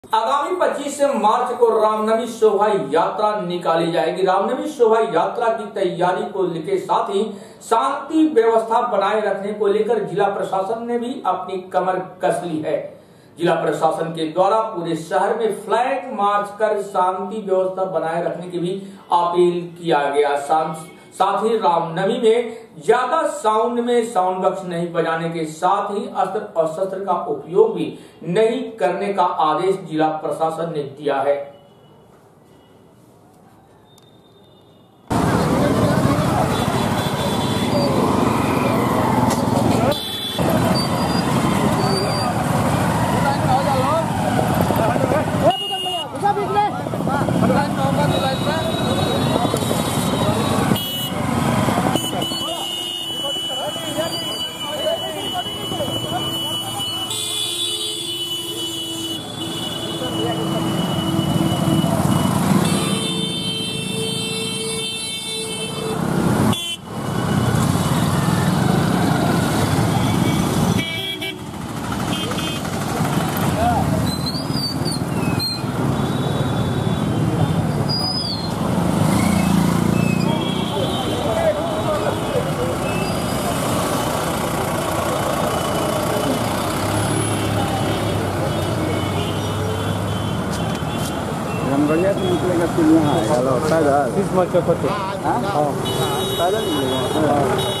आगामी 25 मार्च को रामनवमी शोभा यात्रा निकाली जाएगी। रामनवमी शोभा यात्रा की तैयारी को लेकर साथ ही शांति व्यवस्था बनाए रखने को लेकर जिला प्रशासन ने भी अपनी कमर कस ली है। जिला प्रशासन के द्वारा पूरे शहर में फ्लैग मार्च कर शांति व्यवस्था बनाए रखने की भी अपील किया गया। साथ ही रामनवमी में ज्यादा साउंड में साउंड बॉक्स नहीं बजाने के साथ ही अस्त्र और शस्त्र का उपयोग भी नहीं करने का आदेश जिला प्रशासन ने दिया है। बढ़िया से निकलेगा फिर यहाँ आएगा पैदल 30 मार्च का पत्र। हाँ पैदल निकलेगा।